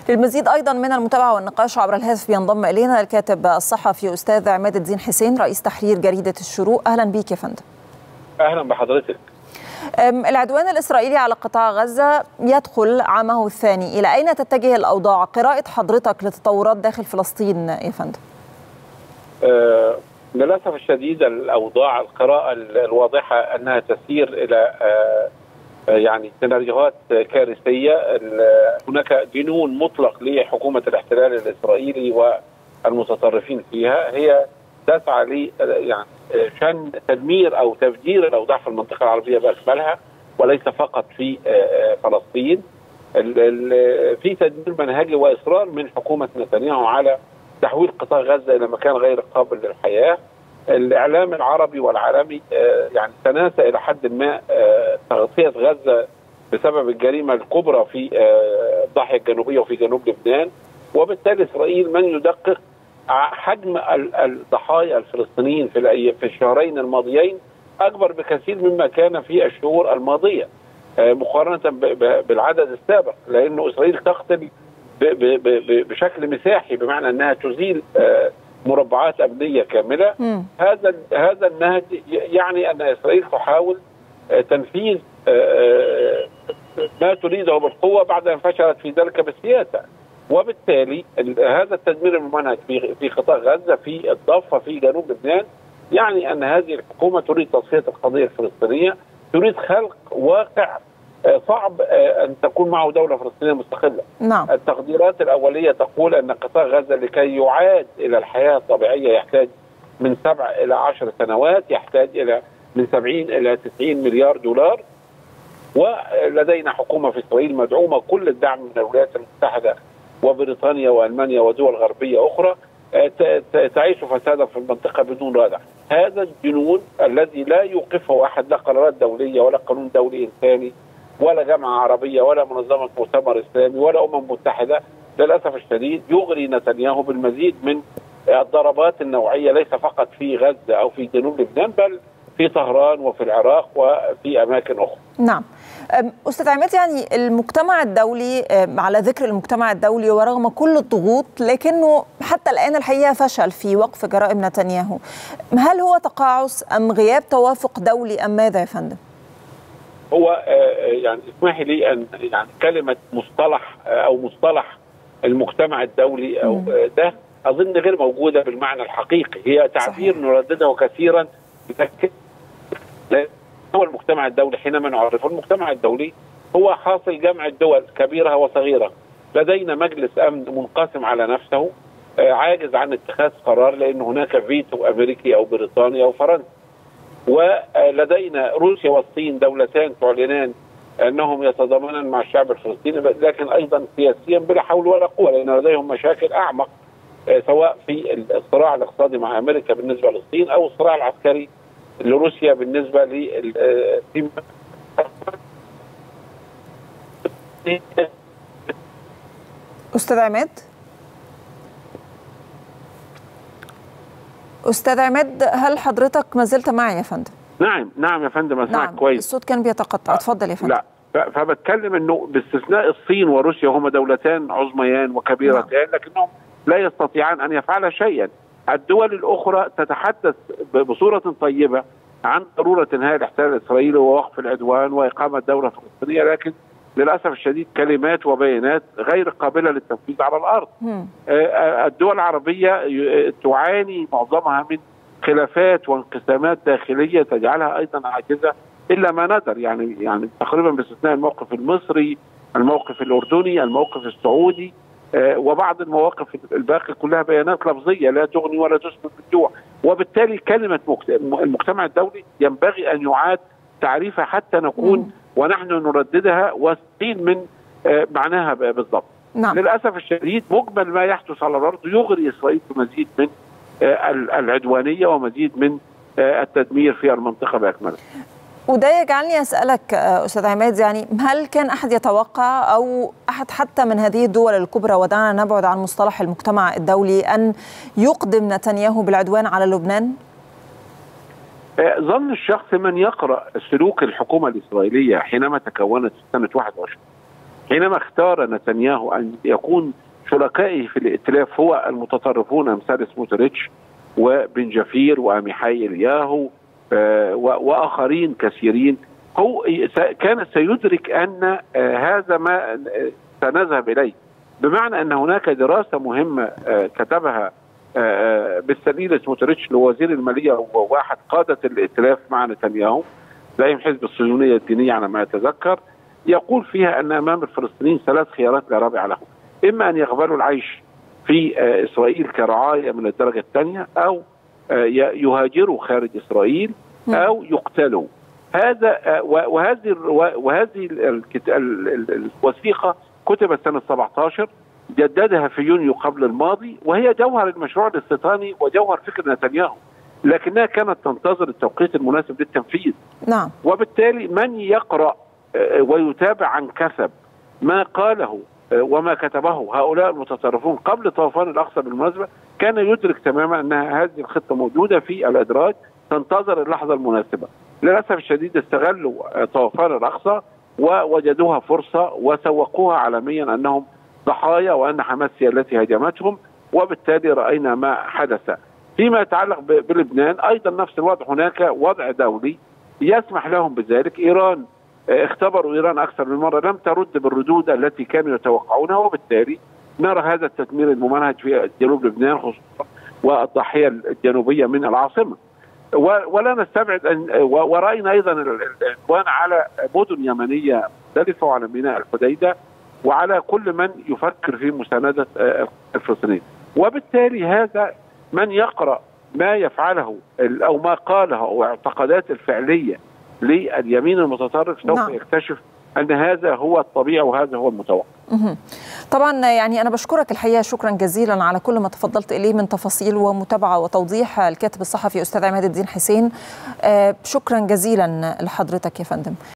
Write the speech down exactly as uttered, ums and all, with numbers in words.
للمزيد أيضا من المتابعة والنقاش عبر الهاتف ينضم إلينا الكاتب الصحفي أستاذ عماد الدين حسين رئيس تحرير جريدة الشروق. أهلا بك يا فندم. أهلا بحضرتك. العدوان الإسرائيلي على قطاع غزة يدخل عامه الثاني، إلى أين تتجه الأوضاع؟ قراءة حضرتك لتطورات داخل فلسطين يا فندم. أه للأسف الشديد الأوضاع القراءة الواضحة أنها تسير إلى أه يعني سيناريوهات كارثية. هناك جنون مطلق لحكومة الاحتلال الإسرائيلي والمتطرفين فيها، هي تسعى ل يعني شن تدمير أو تفجير الأوضاع في المنطقة العربية بأكملها، وليس فقط في فلسطين. في تدمير منهجي وإصرار من حكومة نتنياهو على تحويل قطاع غزة إلى مكان غير قابل للحياة. الإعلام العربي والعالمي يعني تناسى إلى حد ما تغطية غزة بسبب الجريمة الكبرى في الضاحية الجنوبية وفي جنوب لبنان، وبالتالي إسرائيل من يدقق حجم الضحايا الفلسطينيين في في الشهرين الماضيين أكبر بكثير مما كان في الشهور الماضية مقارنة بالعدد السابق، لأنه إسرائيل تقتل بشكل مساحي، بمعنى أنها تزيل مربعات أمنية كاملة. م. هذا هذا النهج يعني أن إسرائيل تحاول تنفيذ ما تريده بالقوة بعد أن فشلت في ذلك بالسياسة، وبالتالي هذا التدمير الممنهج في في قطاع غزة في الضفة في جنوب لبنان يعني أن هذه الحكومة تريد تصفية القضية الفلسطينية، تريد خلق واقع صعب أن تكون معه دولة فلسطينية مستقلة. نعم. التقديرات الأولية تقول أن قطاع غزة لكي يعاد إلى الحياة الطبيعية يحتاج من سبع إلى عشر سنوات، يحتاج إلى من سبعين إلى تسعين مليار دولار. ولدينا حكومة في إسرائيل مدعومة كل الدعم من الولايات المتحدة وبريطانيا وألمانيا ودول غربية أخرى تعيش فسادا في المنطقة بدون ردع. هذا الجنون الذي لا يوقفه أحد، لا قرارات دولية ولا قانون دولي إنساني ولا جامعة عربية ولا منظمة مؤتمر إسلامي ولا أمم متحدة، للأسف الشديد يغري نتنياهو بالمزيد من الضربات النوعية، ليس فقط في غزة أو في جنوب لبنان بل في طهران وفي العراق وفي أماكن أخرى. نعم. أستاذ عماد، يعني المجتمع الدولي، على ذكر المجتمع الدولي ورغم كل الضغوط لكنه حتى الآن الحقيقة فشل في وقف جرائم نتنياهو، هل هو تقاعس أم غياب توافق دولي أم ماذا يا فندم؟ هو يعني اسمحي لي أن يعني كلمة مصطلح أو مصطلح المجتمع الدولي أو ده أظن غير موجودة بالمعنى الحقيقي، هي تعبير صحيح. نردده كثيرا، لكن هو المجتمع الدولي حينما نعرفه المجتمع الدولي هو حاصل جمع الدول كبيرة وصغيرة. لدينا مجلس أمن منقسم على نفسه عاجز عن اتخاذ قرار لأن هناك فيتو أمريكي أو بريطانيا أو فرنسا، ولدينا روسيا والصين دولتان تعلنان أنهم يتضامنان مع الشعب الفلسطيني، لكن أيضا سياسيا بلا حول ولا قوة، لأن لديهم مشاكل أعمق سواء في الصراع الاقتصادي مع أمريكا بالنسبة للصين أو الصراع العسكري لروسيا بالنسبة ل أستاذ عماد أستاذ عماد هل حضرتك ما زلت معي يا فندم؟ نعم نعم يا فندم أسمعك نعم. كويس. الصوت كان بيتقطع، اتفضل يا فندم. لا فبتكلم أنه باستثناء الصين وروسيا هما دولتان عظميان وكبيرتان نعم. لكنهم لا يستطيعان أن يفعلا شيئا. الدول الأخرى تتحدث بصورة طيبة عن ضرورة انهاء الاحتلال الإسرائيلي ووقف العدوان وإقامة دولة فلسطينية، لكن للأسف الشديد كلمات وبيانات غير قابلة للتنفيذ على الأرض. الدول العربية تعاني معظمها من خلافات وانقسامات داخلية تجعلها أيضا عاجزة إلا ما ندر، يعني يعني تقريبا باستثناء الموقف المصري، الموقف الأردني، الموقف السعودي، وبعض المواقف الباقي كلها بيانات لفظية لا تغني ولا تسمن بالجوع. وبالتالي كلمة المجتمع الدولي ينبغي أن يعاد تعريفها حتى نكون مم. ونحن نرددها واثقين من معناها بالضبط. نعم. للأسف الشديد مجمل ما يحدث على الأرض يغري إسرائيل بمزيد من العدوانية ومزيد من التدمير في المنطقة بأكملها. وده يجعلني أسألك أستاذ عماد، يعني هل كان أحد يتوقع أو أحد حتى من هذه الدول الكبرى، ودعنا نبعد عن مصطلح المجتمع الدولي، أن يقدم نتنياهو بالعدوان على لبنان؟ ظن الشخص من يقرأ سلوك الحكومة الإسرائيلية حينما تكونت في سنة واحد وعشرين حينما اختار نتنياهو أن يكون شركائه في الائتلاف هو المتطرفون أمثال سموتريتش وبن جفير وعميحي الياهو وآخرين كثيرين، هو كان سيدرك أن هذا ما سنذهب إليه، بمعنى أن هناك دراسة مهمة كتبها بالسليل سموتريتش لوزير المالية وواحد قادة الائتلاف مع نتنياهو زعيم حزب الصهيونية الدينية على ما أتذكر، يقول فيها أن أمام الفلسطينيين ثلاث خيارات لا رابع لهم: إما أن يقبلوا العيش في إسرائيل كرعاية من الدرجة الثانية، أو يهاجروا خارج إسرائيل، أو يقتلوا. هذا وهذه وهذه الوثيقة كتبت سنة سبعة عشر، جددها في يونيو قبل الماضي، وهي جوهر المشروع الاستيطاني وجوهر فكر نتنياهو، لكنها كانت تنتظر التوقيت المناسب للتنفيذ. نعم. وبالتالي من يقرأ ويتابع عن كثب ما قاله وما كتبه هؤلاء المتطرفون قبل طوفان الأقصى بالمناسبة كان يدرك تماما أن هذه الخطة موجودة في الأدراج تنتظر اللحظة المناسبة. للأسف الشديد استغلوا طوفان الأقصى ووجدوها فرصة وسوقوها عالميا أنهم ضحايا وأن حماس هي التي هاجمتهم، وبالتالي رأينا ما حدث. فيما يتعلق بلبنان أيضا نفس الوضع، هناك وضع دولي يسمح لهم بذلك. إيران اختبروا إيران أكثر من مرة، لم ترد بالردود التي كانوا يتوقعونها، وبالتالي نرى هذا التدمير الممنهج في جنوب لبنان خصوصا والضاحية الجنوبية من العاصمة. ولا نستبعد أن ورأينا أيضا العدوان على مدن يمنية مختلفة وعلى ميناء الحديدة وعلى كل من يفكر في مساندة الفلسطينيين. وبالتالي هذا من يقرأ ما يفعله أو ما قاله أو اعتقادات الفعلية لليمين المتطرف سوف نعم. يكتشف أن هذا هو الطبيعي وهذا هو المتوقع. طبعا يعني أنا بشكرك الحقيقة شكرا جزيلا على كل ما تفضلت إليه من تفاصيل ومتابعة وتوضيح. الكاتب الصحفي أستاذ عماد الدين حسين، شكرا جزيلا لحضرتك يا فندم.